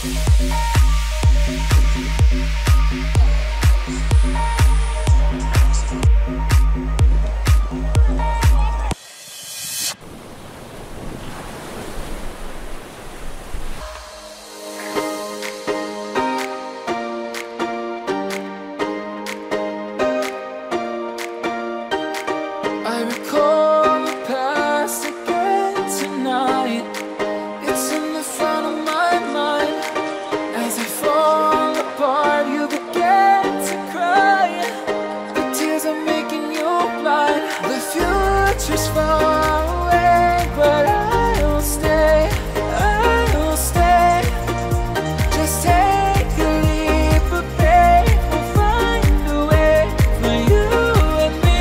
I recall the past again tonight. It's in the front of my mind. As I fall apart, you begin to cry. The tears are making you blind. The future's far away, but I'll stay, I'll stay. Just take a leap of faith. We'll find a way for you and me.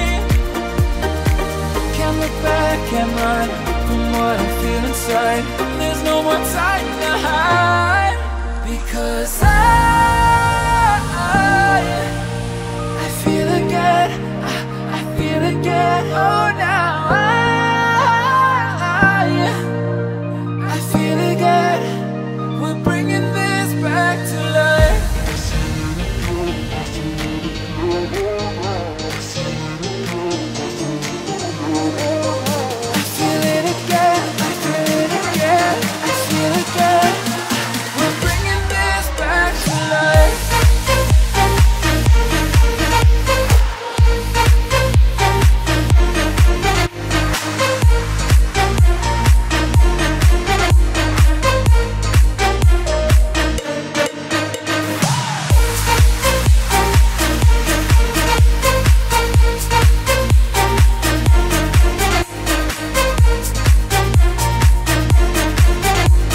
Can't look back, can't run from what I feel inside. There's no more time to hide, because I feel again, I feel again. Oh, now I feel again. We're bringing this back to life. I feel it again, I feel it again, I feel again. We're bringing this back to life.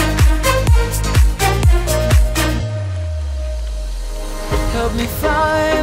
Help me find